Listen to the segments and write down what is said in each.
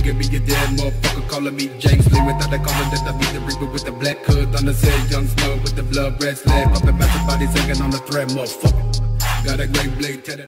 nigga be a dead motherfucker calling me James Lee without the collar that I be the reaper with the black hood on the set, young snow with the blood red slab, popping back the bodies hanging on the thread, motherfucker. Got a great blade tatted.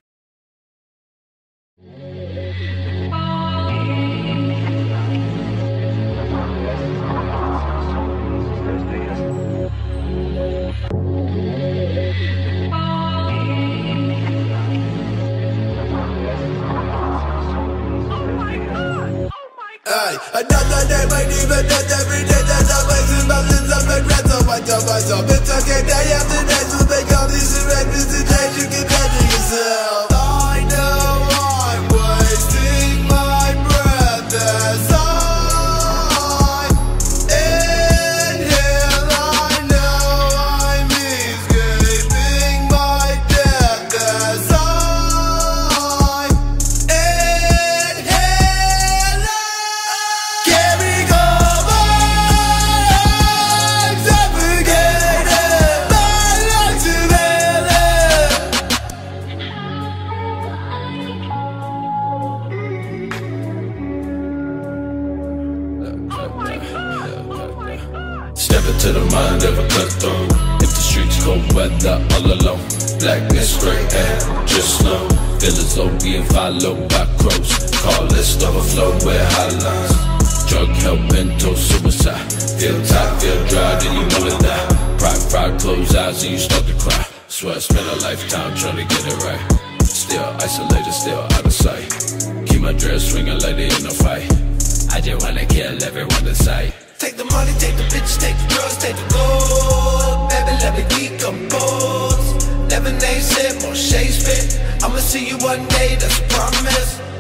Another day might even end every day that I'm wasting mountains of regret. So I tell myself it's okay day after day to make all these irregulars and change. You can better yourself. I know I'm wasting my breath as I inhale. I know I'm escaping my death as I inhale. Step into the mind of a cutthroat. If the streets cold weather all alone, blackness, gray air, just slow. Feel as though being followed by crows. Call list overflow with hotlines. Drug help, mental suicide. Feel tight, feel dry, then you wanna die. Pride, close eyes and you start to cry. Swear I spent a lifetime trying to get it right. Still isolated, still out of sight. Keep my dress swinging like they in a fight. I just wanna kill everyone in sight. Take the money, take the bitches, take the drugs, take the gold. Baby, let me decompose. Lemonade sip, more shade spit. I'ma see you one day, that's a promise.